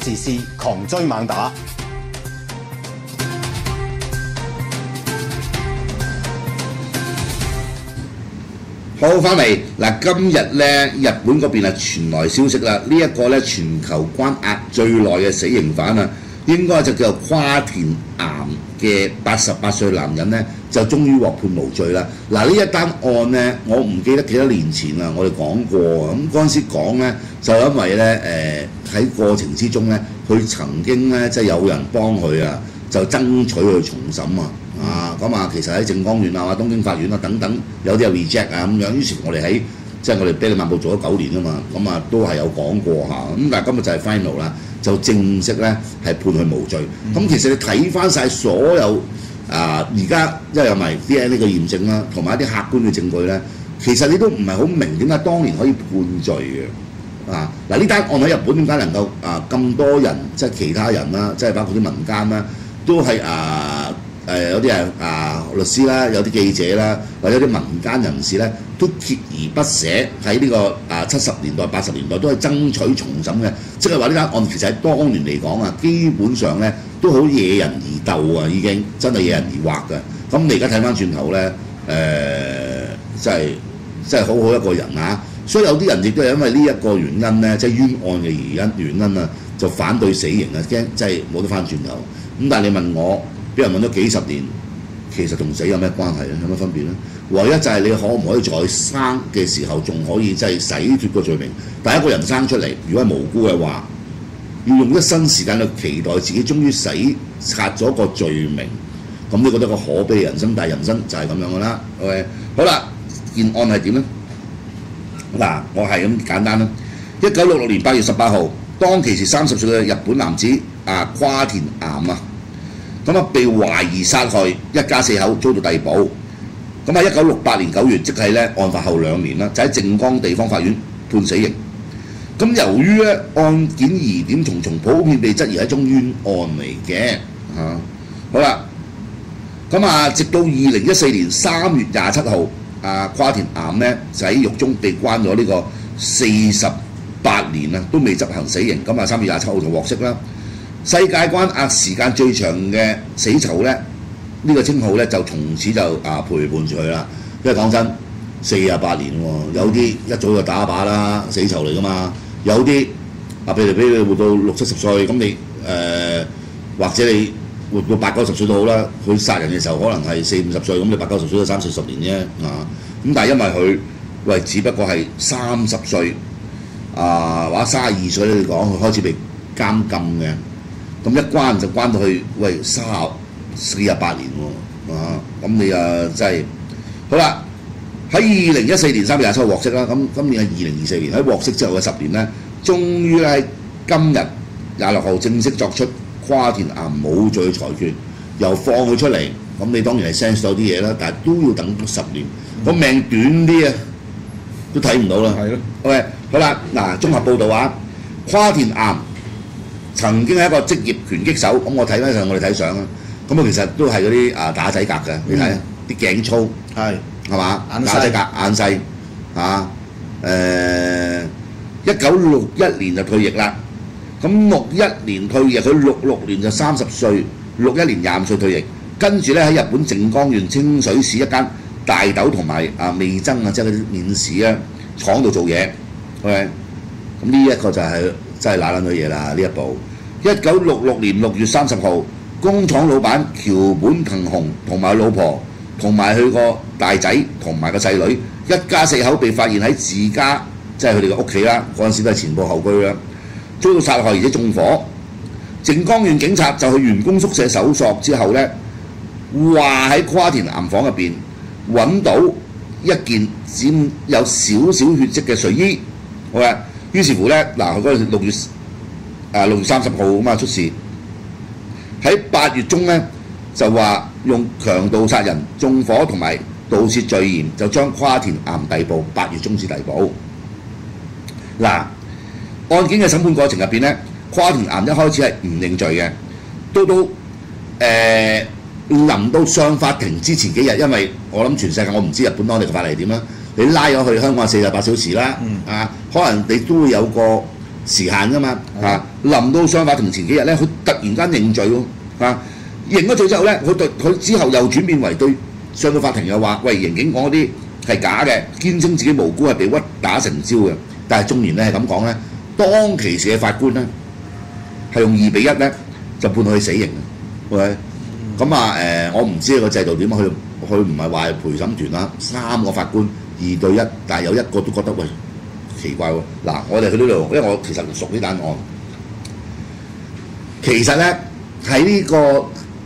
時事狂追猛打。 好，翻嚟嗱，今日咧日本嗰邊啊傳來消息啦，呢一個咧全球關押最耐嘅死刑犯啊，應該就叫做跨田岩嘅88歲男人咧，就終於獲判無罪啦。嗱，呢一單案咧，我唔記得幾多年前啦，我哋講過咁嗰陣時講咧，就因為咧喺過程之中咧，佢曾經咧即係有人幫佢啊，就爭取去重審啊。咁啊，其實喺靜岡縣啊、東京法院啊等等，有啲有 reject 啊咁樣。於是，我哋喺即係我哋啤梨漫步做咗9年啊嘛，咁啊都係有講過下。咁但係今日就係 final 啦，就正式咧係判佢無罪。其實你睇翻晒所有而家因為有埋 DNA 嘅驗證啦，同埋一啲客觀嘅證據咧，其實你都唔係好明點解當年可以判罪嘅。嗱呢單案喺日本點解能夠咁多人即係其他人啦，即係包括啲民間啦，都係有啲係律師啦，有啲記者啦，或者啲民間人士咧，都鍥而不捨喺呢個70年代、80年代都係爭取重審嘅。即係話呢單案其實喺當年嚟講基本上咧都好惹人而鬥啊，已經真係惹人而畫嘅。咁你而家睇翻轉頭咧，真係好好一個人啊！所以有啲人亦都係因為呢一個原因咧，即係冤案嘅原因啊，就反對死刑啊，驚即係冇得翻轉頭。咁但係你問我，俾人問咗幾十年，其實同死有咩關係咧？有咩分別咧？唯一就係你可唔可以在生嘅時候仲可以即係洗脫個罪名？但係一個人生出嚟，如果係無辜嘅話，要用一生時間去期待自己終於擦咗個罪名，咁你覺得個可悲嘅人生？但係人生就係咁樣噶啦。OK， 好啦，件案係點咧？嗱，我係咁簡單啦。1966年8月18號，當其時30歲嘅日本男子跨田岩啊。被懷疑殺害一家4口，遭到逮捕。喺1968年9月，即係咧案發後2年啦，就喺靜岡地方法院判死刑。由於咧案件疑點重重，普遍被質疑係一宗冤案嚟嘅。好啦，直到2014年3月27號，跨田岩咧就喺獄中被關咗呢個48年啦，都未執行死刑。3月27號就獲釋啦。世界關押時間最長嘅死囚咧，呢個稱號咧就從此就陪伴住佢啦。因為講真，48年喎，有啲一早就打靶啦，死囚嚟噶嘛。有啲譬如俾你活到60、70歲，咁你或者你活到80、90歲都好啦。佢殺人嘅時候可能係40、50歲，咁你80、90歲都30、40年啫。咁但係因為佢只不過係30歲或者32歲你講，佢開始被監禁嘅。咁一關就關到去48年喎，咁你真係好啦。喺2014年3月27號獲釋啦，咁今年係2024年，喺獲釋之後嘅10年咧，終於喺今日26號正式作出跨田岩無罪裁決，又放佢出嚟。咁你當然係 sense 到啲嘢啦，但係都要等10年，個命短啲都睇唔到啦。係咯。OK， 好啦，綜合報導跨田岩曾經係一個職業拳擊手，咁我睇翻上我哋睇相啊，咁其實都係嗰啲打仔格嘅，你睇啲頸粗係嘛，打仔格眼細1961年就退役啦，咁61年退役，佢66年就30歲，61年25歲退役，跟住咧喺日本靜岡縣清水市一間大豆同埋味噌即係嗰啲麵豉廠度做嘢。OK， 咁呢一個就係真係揦撚咗嘢啦！呢一步，1966年6月30號，工廠老闆橋本藤雄同埋老婆同埋佢個大仔同埋個細女，一家4口被發現喺自家即係佢哋嘅屋企啦。嗰陣時都係前鋪後居啦，遭到殺害而且縱火。靜岡縣警察就去員工宿舍搜索之後咧，話喺跨田岩房入邊揾到一件沾有少少血跡嘅睡衣。好嘅。於是乎咧，佢嗰陣6月30號出事，喺8月中咧就話用強盜殺人、縱火同埋盜竊罪嫌，就將跨田岩逮捕。8月中至逮捕。案件嘅審判過程入邊咧，跨田岩一開始係唔認罪嘅，到臨到上法庭之前幾日，因為我諗全世界我唔知日本當地嘅法例係點啦。你拉咗去香港48小時啦，可能你都會有個時限㗎嘛臨到上法庭前幾日咧，佢突然間認罪喎認咗罪之後咧，佢之後又轉變為對上到法庭又話：喂，刑警講嗰啲係假嘅，堅稱自己無辜係被屈打成招嘅。但係縱然咧係咁講咧，當其時嘅法官咧係用2-1咧就判佢去死刑嘅。喂，咁我唔知個制度點，佢唔係話係陪審團啦，3個法官2-1，但係有一個都覺得喂奇怪喎。嗱，我哋去呢度，因為我其實唔熟呢單案，其實咧喺呢個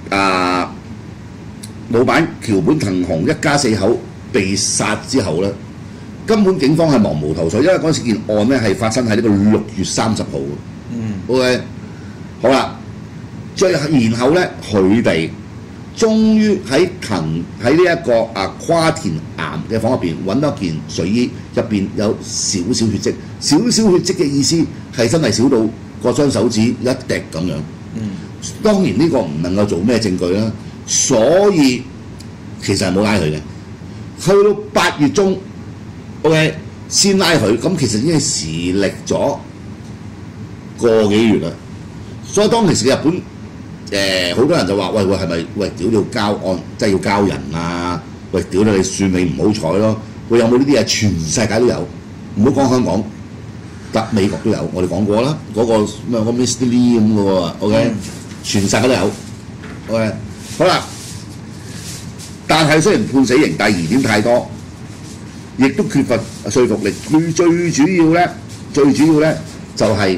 老闆橋本藤雄一家4口被殺之後咧，根本警方係茫無頭緒，因為嗰陣時件案咧係發生喺呢個6月30號嘅。OK， 好啦，然後咧佢哋終於喺呢一個跨田岩嘅房入邊揾到件睡衣，入邊有少少血跡，少少血跡嘅意思係真係少到個雙手指一滴咁樣。當然呢個唔能夠做咩證據啦，所以其實係冇拉佢嘅。去到8月中 ，OK 先拉佢，咁其實已經係時歷咗個幾月啦。所以當其時日本好多人就話：喂，係咪屌你要交案，即係要交人啊？喂，屌你算你唔好彩咯！喂，有冇呢啲嘢？全世界都有，唔好講香港，得美國都有。我哋講過啦，嗰個咩個 Mr. Lee 咁嘅喎，OK，全世界都有。OK， 好啦。但係雖然判死刑，但係疑點太多，亦都缺乏說服力。佢最主要咧就係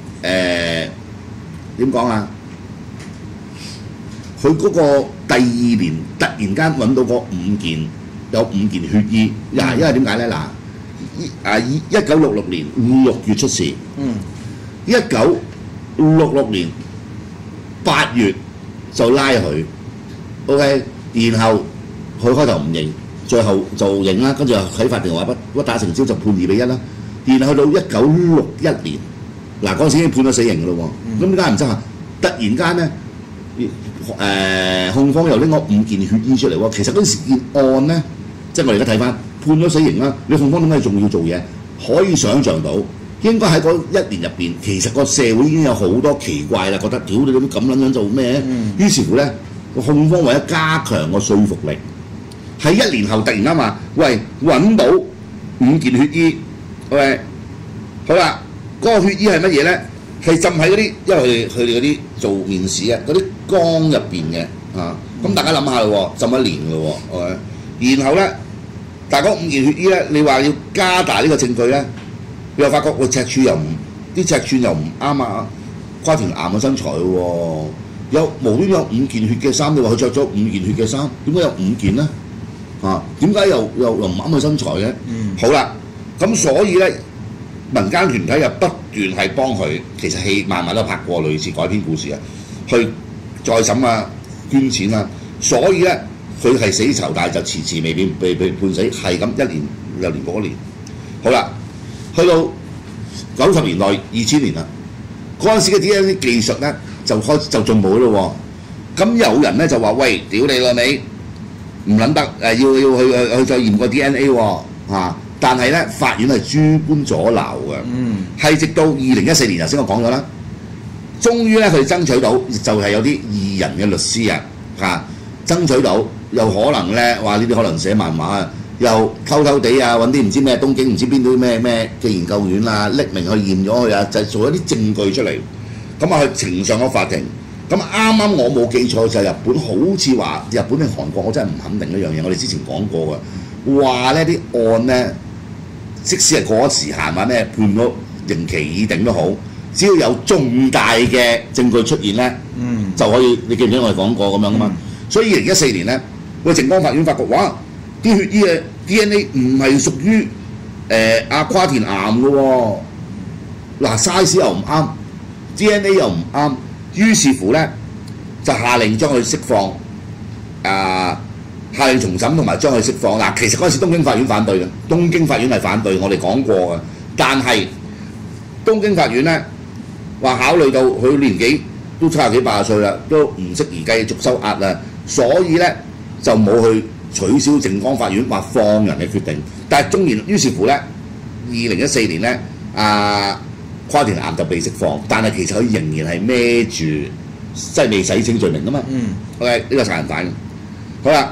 點講啊？佢嗰個第2年突然間揾到嗰有5件血衣，因為點解咧？1966年6月出事，1966年8月就拉佢 ，OK， 然後佢開頭唔認，最後就認啦，跟住喺法庭話屈打成招就判2-1啦，然後去到1961年，嗰陣時已經判咗死刑嘅咯喎，咁點解唔執行？突然間咧，控方又拎咗5件血衣出嚟喎，其實嗰陣時件案咧，即係我哋而家睇翻判咗死刑啦，你控方點解仲要做嘢？可以想像到，應該喺嗰1年入邊，其實個社會已經有好多奇怪啦，覺得屌你咁撚樣做咩？於是乎咧，個控方為咗加強個說服力，喺1年後突然間話：喂，揾到5件血衣，喂，好啦，嗰個血衣係乜嘢咧？係浸喺嗰啲，因為佢哋嗰啲做面試嗰啲缸入邊嘅咁大家諗下咯喎，浸1年嘅喎，然後咧，但係嗰5件血衣咧，你話要加大呢個證據咧，你又發覺個尺寸又唔啱跨田岩嘅身材喎，有無端有5件血嘅衫，你話佢着咗5件血嘅衫，點解有5件咧？點解又唔啱佢身材嘅？好啦，咁所以咧，民間團體又不斷係幫佢，其實戲慢慢都拍過類似改編故事去再審捐錢所以咧佢係死囚，但係就遲未被判死，係咁1年又年過1年。好啦，去到90年代2000年啦，嗰陣時嘅 DNA 技術咧就進步咯喎。咁有人咧就話：喂，屌你老味，唔撚得要去再驗個 DNA 喎但係咧，法院係諸般阻撓嘅，係直到2014年頭先我講咗啦，終於咧佢爭取到，就係有啲異人嘅律師爭取到，又可能咧話呢啲可能寫漫畫又偷偷地揾啲唔知咩東京唔知邊度咩嘅研究院匿名去驗咗佢就做一啲證據出嚟，咁去呈上個法庭。咁啱我冇記錯就係日本，好似話日本定韓國，我真係唔肯定一樣嘢。我哋之前講過嘅，話呢啲案咧，即使係過咗時限話咩判咗刑期已定都好，只要有重大嘅證據出現咧，就可以。你記唔記得我哋講過咁樣噶嘛？所以2014年咧，靜岡法院發覺，哇！啲血衣嘅 DNA 唔係屬於跨田岩嘅喎，size 又唔啱 ，DNA 又唔啱，於是乎咧就下令將佢釋放，下令重審同埋將佢釋放。其實嗰陣時東京法院反對嘅，東京法院係反對，我哋講過嘅。但係東京法院咧話考慮到佢年紀都70幾80歲啦，都唔適宜繼續收押啦，所以咧就冇去取消靜岡法院話放人嘅決定。但係縱然於是乎咧，2014年咧跨田岩就被釋放，但係其實佢仍然係孭住即係未洗清罪名噶嘛。OK， 呢個殺人犯。好啦，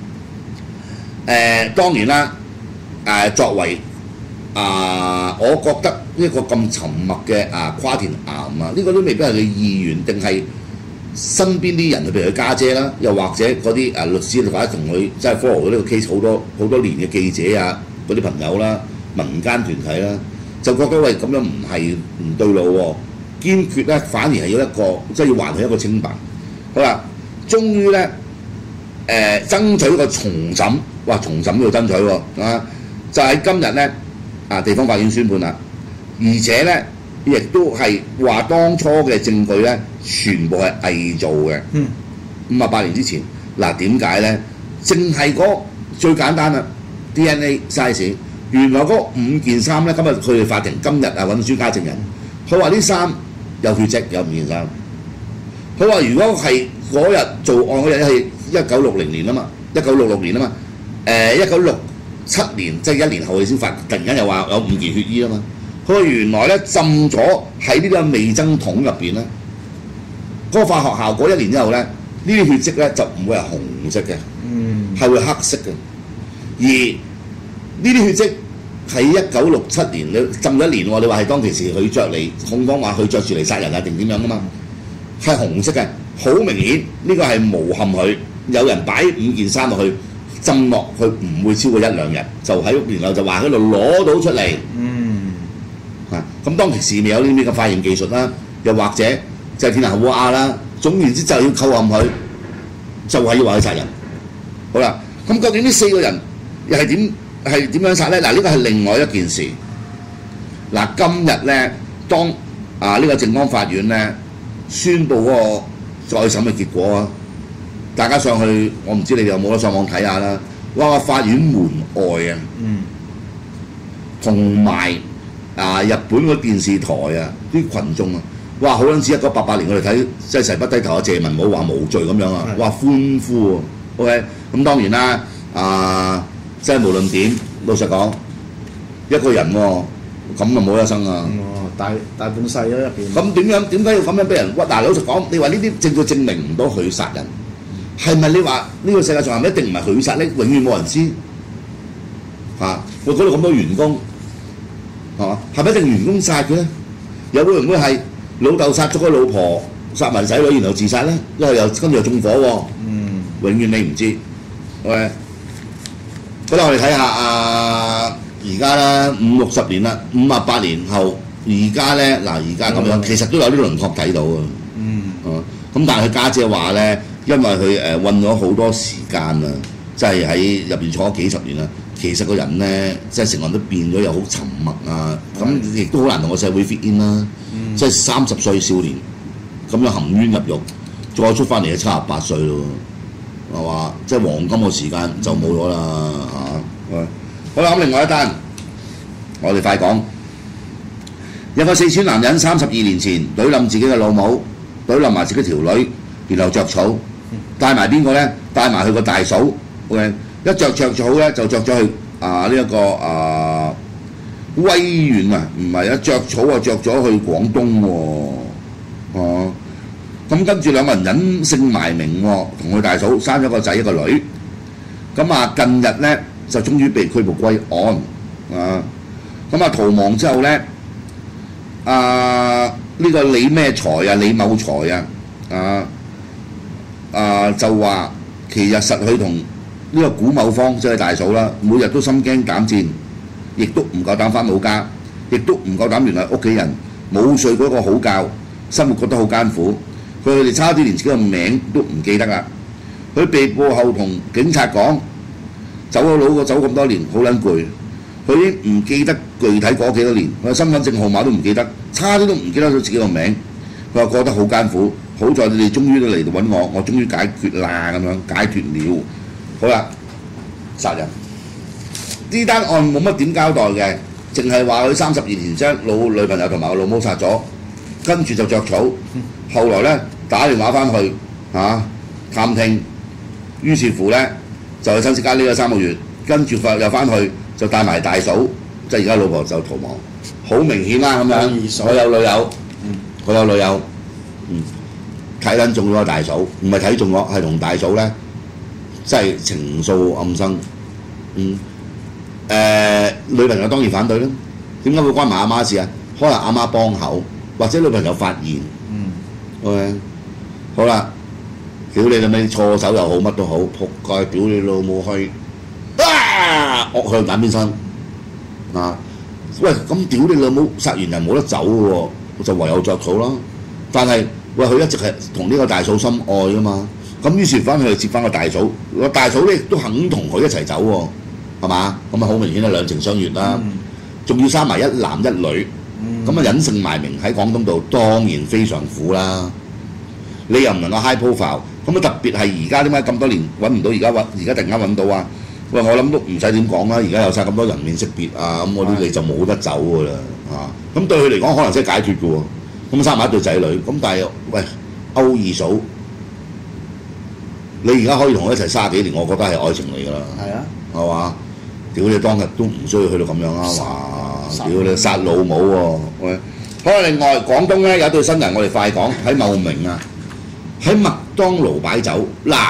當然啦，作為我覺得呢個咁沉默嘅跨田岩啊，呢個都未必係佢意願，定係身邊啲人，譬如佢家姐啦，又或者嗰啲律師或者同佢即係 follow 咗呢個 case 好多年嘅記者啊，嗰啲朋友啦、民間團體啦，就覺得喂咁樣唔對路喎，堅決咧反而係要一個即係要還佢一個清白。好啦，終於咧爭取一個重審，哇重審都要爭取喎就喺今日咧地方法院宣判啦，而且咧亦都係話當初嘅證據咧全部係偽造嘅。58年之前嗱點解咧？淨係嗰最簡單啦 DNA size， 原來嗰5件衫咧，今日佢哋法庭今日揾專家證人，佢話啲衫有血跡，有5件衫。佢話如果係嗰日做案嗰日係1960年啊嘛，1966年啊嘛，1967年即係1年後佢先發，突然間又話有5件血衣啊嘛。佢話原來咧浸咗喺呢個味噌桶入邊咧，嗰個化學效果1年之後咧，呢啲血跡咧就唔會係紅色嘅，係會黑色嘅。而呢啲血跡喺1967年你浸咗1年喎，你話係當其時佢着嚟控方話佢着住嚟殺人定點樣啊嘛？係紅色嘅，好明顯呢個係誣陷佢，有人擺5件衫落去浸落去，唔會超過1-2日，就喺然後就話喺度攞到出嚟。咁當其時未有呢啲嘅化驗技術啦，又或者就係天下烏鴉啦，總言之就要扣陷佢，就係要話佢殺人。好啦，咁究竟呢4個人又係點樣殺咧？嗱，呢個係另外一件事。嗱，今日咧，當呢個靜安法院咧宣布嗰個再審嘅結果啊，大家上去，我唔知你哋有冇得上網睇下啦。哇！法院門外啊，同埋日本嗰電視台啊，啲群眾啊，哇！好撚似1988年我哋睇即係誓不低頭謝文武話無罪咁樣啊，哇！歡呼啊 ！OK， 咁當然啦，即係無論點，老實講，一個人喎，咁就冇得生啊！ 大半世喺入邊。 咁點解要咁樣俾人屈？嗱，老實講，你話呢啲證據證明唔到佢殺人，係咪你話呢個世界上係咪一定唔係佢殺咧？永遠冇人知我嗰度咁多員工係嘛？係咪一定員工殺嘅咧？又會唔會係老豆殺咗個老婆，殺埋仔女，然後自殺咧？因為又跟住又縱火喎。永遠你唔知。OK， 好啦，我哋睇下而家啦，50-60年啦，58年後。而家咧而家咁樣，其實都有啲輪廓睇到啊。咁但係佢家姐話咧，因為佢韞咗好多時間啊，即係喺入邊坐咗幾10年啦。其實個人咧，即係成個人都變咗，又好沉默啊。咁亦都好難同個社會 fit in 啦。即係30歲少年咁樣含冤入獄，再出翻嚟就78歲咯，係嘛？即係黃金個時間就冇咗啦好啦，咁另外一單，我哋快講。有個四川男人32年前懟冧自己嘅老母，懟冧埋自己條女，然後着草，帶埋邊個咧？帶埋佢個大嫂。OK， 一着草咧就着咗去呢一個威遠啊，唔係啊，着草啊着咗去廣東喎。咁跟住兩個人隱姓埋名喎，同佢大嫂生咗個仔一個女。咁近日咧就終於被拘捕歸案咁逃亡之後咧。呢個李咩財李某財就話其實實佢同呢個古某方即係大嫂啦，每日都心驚膽戰，亦都唔夠膽翻老家，亦都唔夠膽聯絡屋企人，冇睡嗰個好覺，生活覺得好艱苦。佢哋差啲連自己個名都唔記得啦。佢被捕後同警察講，走咗佬走咁多年，好撚攰。佢已經唔記得具體過幾多年，佢身份證號碼都唔記得，差啲都唔記得咗自己個名。佢話過得好艱苦，好在你哋終於都嚟到揾我，我終於解決啦咁樣，解決了。好啦，殺人呢單案冇乜點交代嘅，淨係話佢30年前將老女朋友同埋個老母殺咗，跟住就着草，後來咧打電話翻去探聽，於是乎咧就去親戚家呢個3個月，跟住又翻去。就帶埋大嫂，即係而家老婆就逃亡。 好明顯啦咁樣。 有二嫂我有女友， 嗯我有女友，睇撚中咗個大嫂，唔係睇中我，係同大嫂咧，真係情愫暗生。女朋友當然反對啦。點解會關埋阿媽事啊？可能阿媽幫口，或者女朋友發現。OK， 好啦，屌你老味錯手又好，乜都好，仆街屌你老母去，惡向膽邊生啊！喂，咁屌你老母殺完人冇得走嘅喎，就唯有着草啦。但係喂，佢一直係同呢個大嫂心愛噶嘛，咁於是翻去接翻個大嫂，個大嫂咧都肯同佢一齊走喎，係嘛？咁啊好明顯係兩情相悅啦，仲要生埋一男一女。咁隱姓埋名喺廣東度，當然非常苦啦。你又唔能夠 high profile，咁特別係而家點解咁多年揾唔到，而家突然間揾到啊？喂，我諗都唔使點講啦，而家有晒咁多人面識別啊，咁嗰啲你就冇得走噶啦咁對佢嚟講可能真係解脫嘅喎。咁生埋一對仔女，咁但係喂歐二嫂，你而家可以同佢一齊30幾年，我覺得係愛情嚟㗎啦。 係啊， 係嘛？屌你當日都唔需要去到咁樣啊！哇！屌你殺老母喎！喂，好啦，另外廣東咧有一對新人，我哋快講喺茂名啊，喺麥當勞擺酒嗱，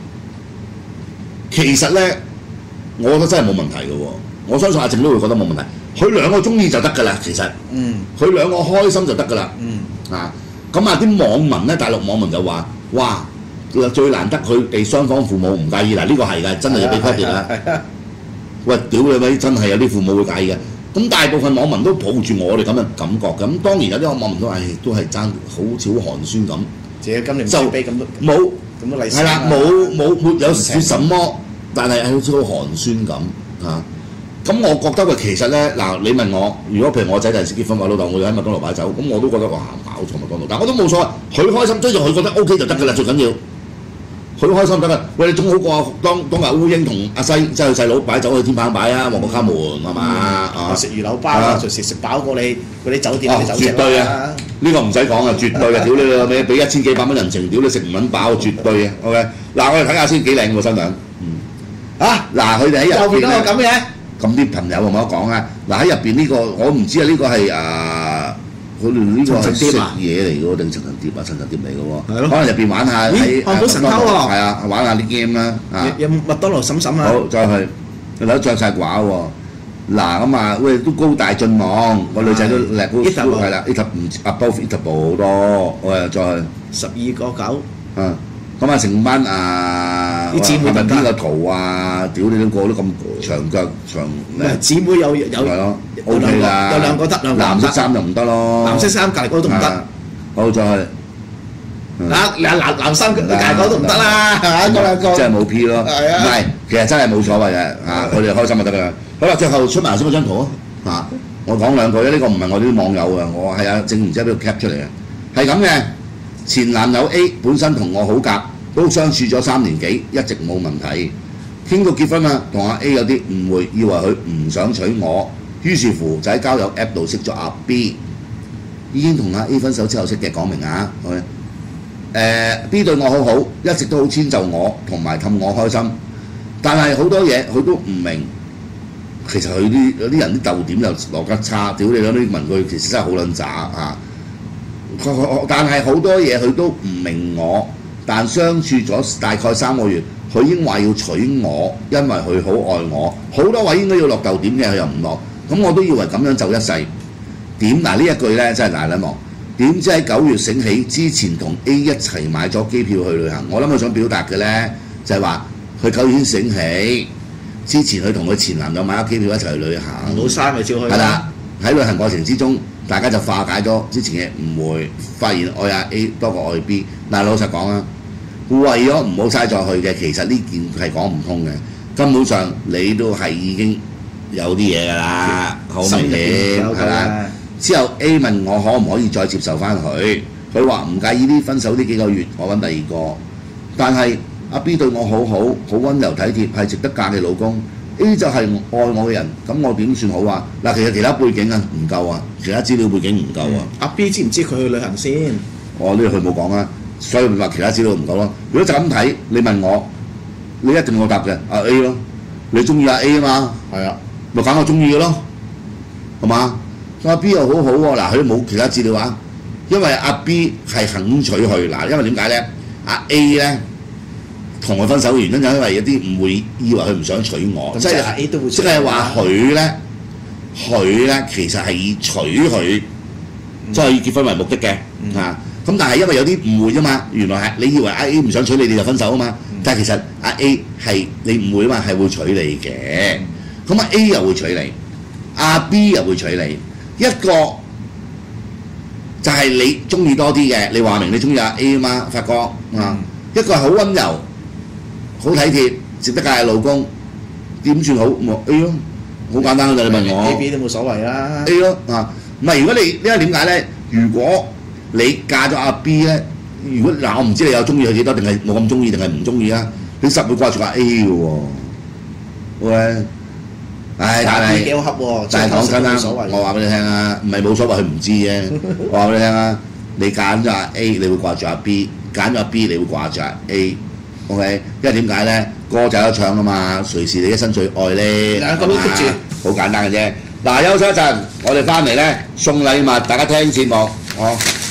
其實咧，我覺得真係冇問題嘅喎。我相信阿靜都會覺得冇問題。佢兩個中意就得㗎啦，其實。佢兩個開心就得㗎啦。咁啊啲網民咧，大陸網民就話：哇！最難得佢哋雙方父母唔介意嗱，呢個係㗎，真係要俾 credit 啦。喂，屌你咪真係有啲父母會介意嘅。咁大部分網民都抱住我哋咁嘅感覺嘅。咁當然有啲網民都都係爭好少寒酸咁。 自己今年就俾咁多冇咁多利是。 係啦，沒有說什麼，但係好似好寒酸咁嚇。咁我覺得喂，其實咧嗱，你問我，如果譬如我仔第時結婚，我老豆我要喺麥當勞擺酒，咁我都覺得話搞錯麥當勞，但我都冇所謂，佢開心追住佢覺得 OK 就得㗎啦，最緊要。佢開心得㗎，喂！你總好過當日烏蠅同阿西即係細佬擺酒去天棚擺啊，旺角卡門係嘛？ 食魚柳包啊，隨時食飽過你嗰啲酒店啲酒席絕對啊！呢個唔使講啊，絕對啊！屌你老味，俾1000幾百蚊人情，屌你食唔撚飽，絕對啊！OK， 嗱我哋睇下先幾靚喎新娘。嗱佢哋喺入邊又變到咁嘅， 咁啲朋友有冇得講啊？嗱喺入邊呢個我唔知啊，呢個係佢哋呢個係食嘢嚟嘅喎，定層層碟啊，層層碟嚟嘅喎。可能入邊玩下喺漢堡神偷喎。 係啊，玩下啲 game 啦。 有麥當勞嬸嬸啊。 好，再去，你睇着晒寡喎。嗱咁啊，喂都高大俊朗，個女仔都叻高，係啦，above eatable 好多。我又再去 12.9。 咁啊成班啲姊妹係咪邊個圖啊？屌你都個都咁長腳長。 唔係姊妹有係咯。O K 啦， 有兩個得， 藍色衫就唔得咯。 藍色衫隔離嗰個都唔得。 好再去。 藍衫隔離嗰個都唔得啦，係嘛？嗰兩個。 即係冇 P 咯。 係啊。 唔係，其實真係冇所謂嘅嚇，佢哋開心就得㗎啦。好啦，最後出埋先嗰張圖啊！我講兩句，呢個唔係我啲網友啊，我係阿正唔知喺邊度 cap 出嚟嘅，係咁嘅。前男友 A 本身同我好夾，都相處咗3年幾，一直冇問題。傾到結婚啦，同阿 A 有啲誤會，以為佢唔想娶我。於是乎就喺交友 App 度識咗阿 B， 已經同阿 A 分手之後識嘅，講明啊。B 對我好好，一直都好遷就我，同埋氹我開心。但係好多嘢佢都唔明，其實佢有啲人啲逗點又落得差，屌你嗰啲文句其實真係好撚渣啊！但係好多嘢佢都唔明我，但相處咗大概3個月，佢已經話要娶我，因為佢好愛我，好多位應該要落逗點嘅，佢又唔落。咁我都以為咁樣就一世點嗱呢一句咧真係大撚忙，點知喺9月醒起之前同 A 一齊買咗機票去旅行，我諗佢想表達嘅咧就係話佢9月先醒起，之前佢同佢前男友買咗機票一齊去旅行， 冇嘥咪照去。 係啦，喺旅行過程之中，大家就化解咗之前嘅誤會，發現愛阿 A 多過愛 B。嗱老實講啊，為咗唔好嘥再去嘅，其實呢件係講唔通嘅，根本上你都係已經有啲嘢㗎啦，好明顯係啦。之後 A 問我可唔可以再接受翻佢，佢話唔介意呢分手呢幾個月，我揾第二個。但係阿 B 對我好好，好溫柔體貼，係值得嫁嘅老公。A 就係愛我嘅人，咁我點算好啊？嗱，其實其他背景啊唔夠啊，其他資料背景唔夠啊。 阿 B 知唔知佢去旅行先？ 我呢佢冇講啊，所以話其他資料唔夠咯。如果就咁睇，你問我，你一定我答嘅阿 A 咯。你中意阿 A 啊嘛？ 係啊。 咪揀我中意嘅咯，係嘛？ 阿 B 又好好喎，嗱佢冇其他資料啊，因為阿 B 係肯娶佢，嗱因為點解咧？阿 A 咧同佢分手嘅原因就因為有啲誤會，以為佢唔想娶我， 即係阿 A 都會即係話佢咧其實係以娶佢即係以結婚為目的嘅嚇。咁但係因為有啲誤會啫嘛，原來係你以為阿 A 唔想娶你，你就分手啊嘛。但係其實阿 A 係你誤會啊嘛，係會娶你嘅。咁阿 A 又會娶你，阿 B 又會娶你，一個就係你中意多啲嘅，你話明你中意阿 A 啊嘛，發哥啊，一個係好温柔、好體貼、值得嘅老公，點算好？咪 A 咯，好簡單㗎，你問我 A、B 都冇所謂啦。 A 咯啊，唔係如果你因為點解咧？如果你嫁咗阿 B 咧，如果嗱我唔知你有中意佢幾多，定係冇咁中意，定係唔中意啊？你實會掛住阿 A 嘅喎，喂，唉，但係幾好恰喎， 但係講真啦， 我我話俾你聽啊，唔係冇所謂，佢唔知啫。我話俾你聽啊，你揀咗阿 A，你會掛住阿 B；揀咗阿 B，你會掛住阿 A。OK， 因為點解咧？歌仔都唱啊嘛，誰是你一生最愛咧？ 兩個都 keep 住， 好簡單嘅啫。嗱，休息一陣，我哋翻嚟咧送禮物，大家聽節目，哦。